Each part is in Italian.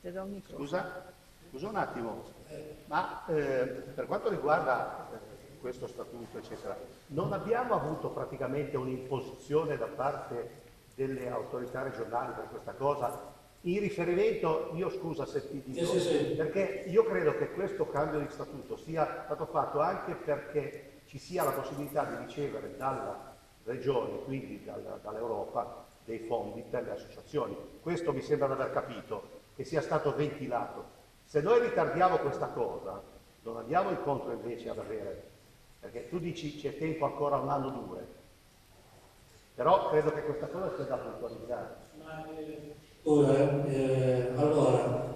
Scusa un attimo, ma per quanto riguarda questo statuto, eccetera, non abbiamo avuto praticamente un'imposizione da parte delle autorità regionali per questa cosa? In riferimento, io scusa se ti dico, perché io credo che questo cambio di statuto sia stato fatto anche perché ci sia la possibilità di ricevere dalla regione, quindi dall'Europa, dei fondi per le associazioni. Questo mi sembra di aver capito, che sia stato ventilato. Se noi ritardiamo questa cosa, non andiamo incontro invece ad avere, perché tu dici c'è tempo ancora un anno o due, però credo che questa cosa sia da puntualizzare. Allora,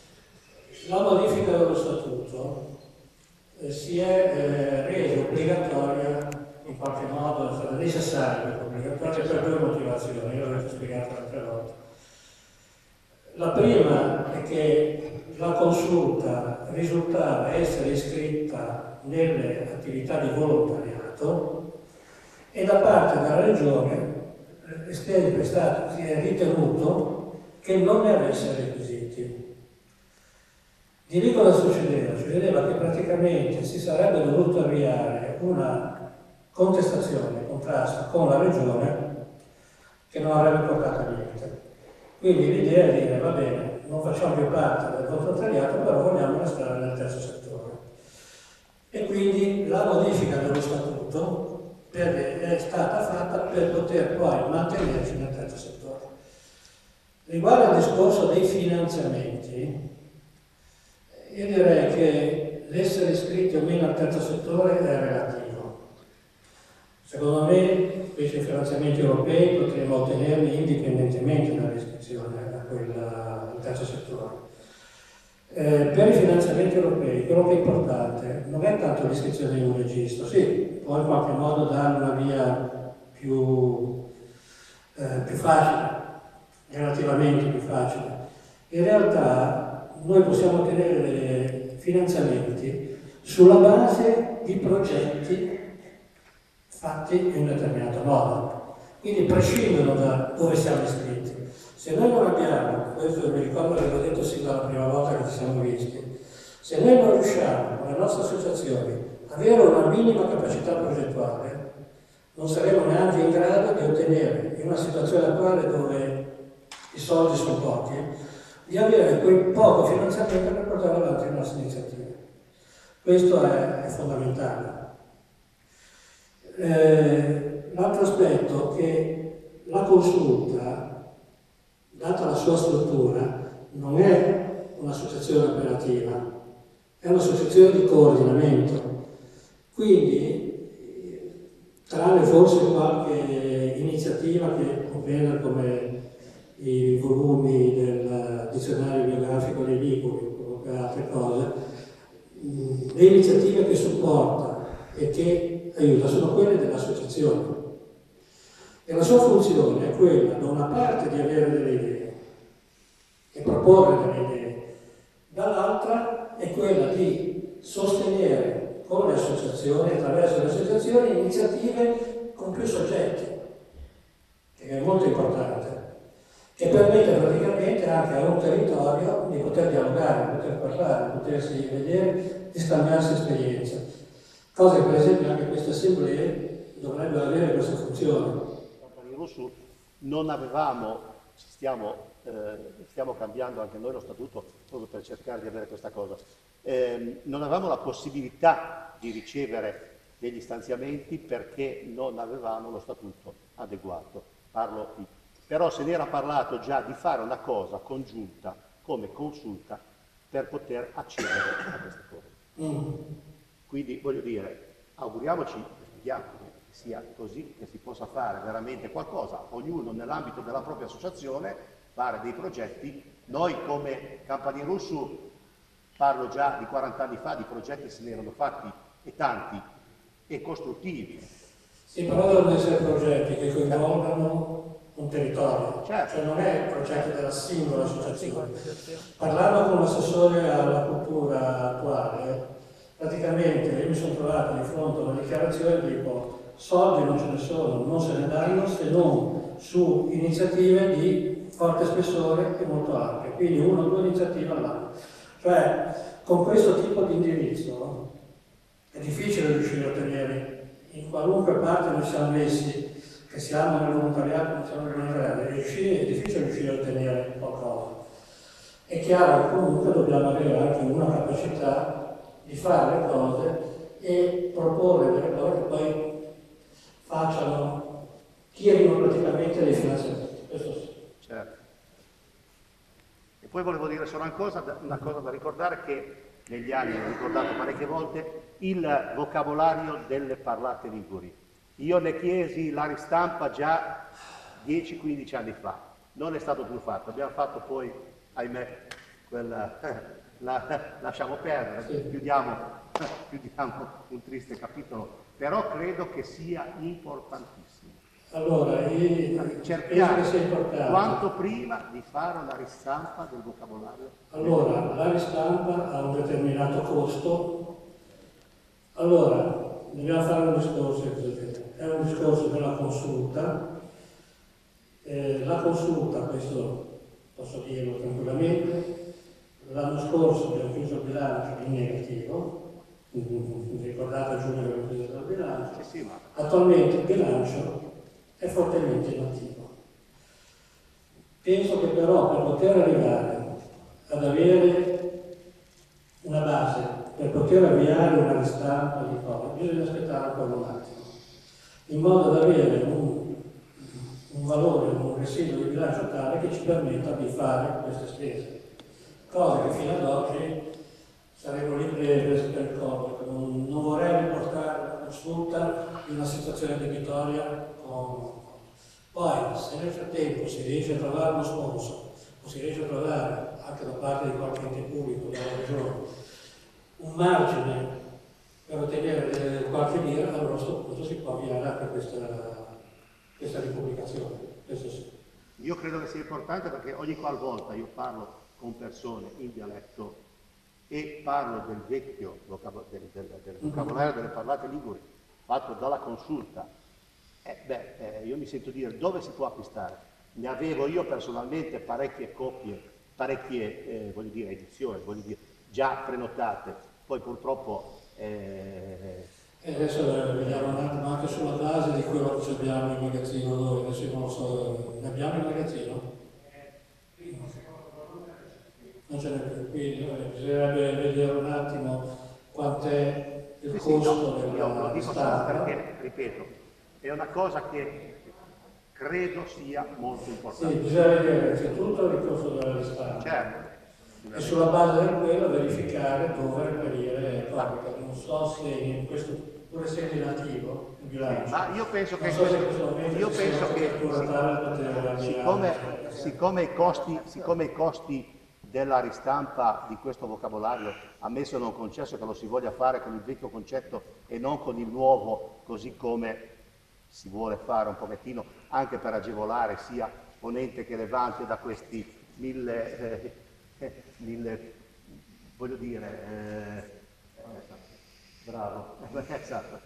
la modifica dello statuto si è resa obbligatoria in qualche modo, è stata necessaria obbligatoria per due motivazioni, io l'ho spiegato altre volte. La prima è che la consulta risultava essere iscritta nelle attività di volontariato e da parte della regione si è ritenuto che non ne avesse requisiti. Di lì cosa succedeva? Succedeva che praticamente si sarebbe dovuto avviare una contestazione, contrasto con la regione che non avrebbe portato a niente. Quindi l'idea è dire, va bene, non facciamo più parte del volontariato, però vogliamo restare nel terzo settore. E quindi la modifica dello statuto è stata fatta per poter poi mantenerci nel terzo settore. Riguardo al discorso dei finanziamenti, io direi che l'essere iscritti o meno al terzo settore è relativo. Secondo me questi finanziamenti europei potremmo ottenerli indipendentemente dall'iscrizione al terzo settore. Per i finanziamenti europei quello che è importante non è tanto l'iscrizione in un registro, sì, può in qualche modo dare una via più facile, relativamente più facile. In realtà noi possiamo ottenere finanziamenti sulla base di progetti fatti in un determinato modo, quindi prescindono da dove siamo iscritti. Se noi non abbiamo, questo mi ricordo che l'ho detto sin dalla prima volta che ci siamo visti, se noi non riusciamo con le nostre associazioni ad avere una minima capacità progettuale, non saremo neanche in grado di ottenere, in una situazione attuale dove i soldi sono pochi, di avere quel poco finanziamento per portare avanti le nostre iniziative. Questo è fondamentale. L'altro aspetto è che la consulta, data la sua struttura, non è un'associazione operativa, è un'associazione di coordinamento. Quindi, tranne forse qualche iniziativa che può vedere come i volumi del dizionario biografico dei Liguri o altre cose, le iniziative che supporta e che aiuta sono quelle dell'associazione. E la sua funzione è quella, da una parte, di avere delle idee e proporre delle idee, dall'altra è quella di sostenere con le associazioni, attraverso le associazioni, iniziative con più soggetti, che è molto importante, che permette praticamente anche a un territorio di poter dialogare, di poter parlare, di potersi vedere, di scambiarsi esperienze. Cosa che per esempio anche queste assemblee dovrebbero avere questa funzione. Non avevamo, stiamo cambiando anche noi lo statuto proprio per cercare di avere questa cosa, non avevamo la possibilità di ricevere degli stanziamenti perché non avevamo lo statuto adeguato. Però se ne era parlato già di fare una cosa congiunta come consulta per poter accedere a queste cose. Quindi voglio dire, auguriamoci, speriamo che sia così, che si possa fare veramente qualcosa, ognuno nell'ambito della propria associazione, fare dei progetti. Noi come Campani Russo, parlo già di 40 anni fa, di progetti se ne erano fatti e tanti, e costruttivi. Sì, però devono essere progetti che coinvolgano un territorio, certo. Cioè non è il progetto della singola associazione. Parlando con l'assessore alla cultura attuale, praticamente io mi sono trovato di fronte a una dichiarazione tipo soldi non ce ne sono, non se ne danno se non su iniziative di forte spessore e molto ampie, quindi una o due iniziative all'anno. Cioè, con questo tipo di indirizzo è difficile riuscire a ottenere, in qualunque parte noi siamo messi, che siamo nel volontariato, non siamo nel volontariato, è difficile riuscire a ottenere qualcosa. È chiaro che comunque dobbiamo avere anche una capacità di fare le cose e proporre delle cose che poi facciano, tirino praticamente dei finanziamenti. Questo sì. Certo. E poi volevo dire solo una cosa da ricordare, che negli anni, ho ricordato parecchie volte, il vocabolario delle parlate liguri. Io ne chiesi la ristampa già 10-15 anni fa, non è stato più fatto, abbiamo fatto poi, ahimè, lasciamo perdere, Sì. chiudiamo un triste capitolo, però credo che sia importantissimo. Allora, penso cercare che sia importante. quanto prima di fare una ristampa del vocabolario. Allora, la ristampa ha un determinato costo. Allora, dobbiamo fare un discorso, è un discorso della consulta. La consulta, questo posso dirlo tranquillamente, l'anno scorso abbiamo chiuso il bilancio in negativo, ricordate a giugno abbiamo chiuso il bilancio, Sì, ma attualmente il bilancio è fortemente in attivo. Penso che però per poter arrivare ad avere una base, per poter avviare una ristampa di cose, bisogna aspettare ancora un attimo, in modo da avere un valore, un residuo di bilancio tale che ci permetta di fare queste spese. Cose che fino ad oggi saremo lì prese per il corpo. Non vorrei riportare la consulta in una situazione debitoria poi, se nel frattempo si riesce a trovare uno sponsor, o si riesce a trovare anche da parte di qualche ente pubblico, dalla regione, un margine per ottenere qualche lira, allora a questo punto si può avviare anche questa ripubblicazione. Questo sì. io credo che sia importante, perché ogni qualvolta io parlo con persone in dialetto e parlo del vecchio del vocabolario delle parlate liguri fatto dalla consulta, io mi sento dire dove si può acquistare. Ne avevo io personalmente parecchie copie, parecchie edizioni, già prenotate, poi purtroppo E adesso vediamo un attimo anche sulla base di quello che abbiamo in magazzino noi, adesso io non lo so, ne abbiamo in magazzino? Non ce n'è più, quindi bisognerebbe vedere un attimo quant'è il costo io lo della dico solo stampa. perché, ripeto, è una cosa che credo sia molto Sì, importante. bisogna vedere innanzitutto il costo della ristampa. Certo. E sulla base di quello verificare dove reperire perché non so se in questo, pur essendo in attivo il bilancio, Ma io penso che, non so se in questo momento io ci sia penso una che copertura tale da poter siccome i costi della ristampa di questo vocabolario, ammesso e non concesso che lo si voglia fare con il vecchio concetto e non con il nuovo, così come si vuole fare un pochettino anche per agevolare sia ponente che levante da questi mille voglio dire, bravo, esatto,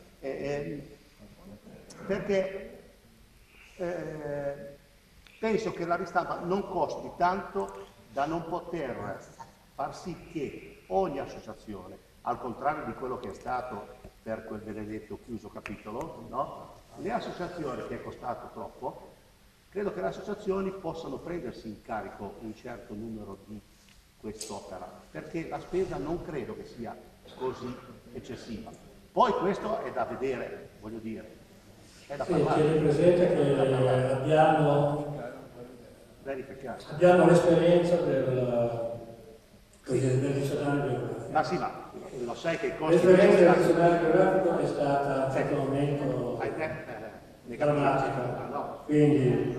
perché penso che la ristampa non costi tanto da non poter far sì che ogni associazione, al contrario di quello che è stato per quel benedetto chiuso capitolo, no? Le associazioni, che è costato troppo, credo che le associazioni possano prendersi in carico un certo numero di quest'opera, perché la spesa non credo che sia così eccessiva. Poi questo è da vedere, voglio dire, è da parlare. Tieni presente che abbiamo l'esperienza del dizionario biografico. Ma sì, ma lo sai che i costi... L'esperienza del dizionario biografico è stata a un certo momento drammatica, no. Quindi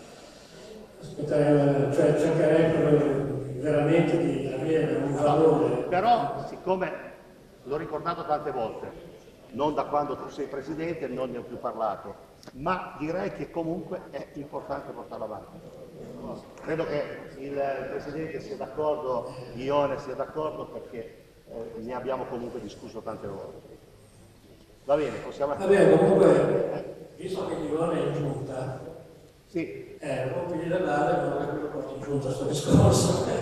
cercherei veramente di avere un valore. Però, siccome l'ho ricordato tante volte, non da quando tu sei presidente, non ne ho più parlato, ma direi che comunque è importante portarlo avanti. Credo che il presidente sia d'accordo, Ione sia d'accordo, perché ne abbiamo comunque discusso tante volte. Va bene, possiamo... Va bene, comunque, visto che Ione è in giunta, Sì. Compiti dell'ADE, non ho capito porti in giunta questo discorso.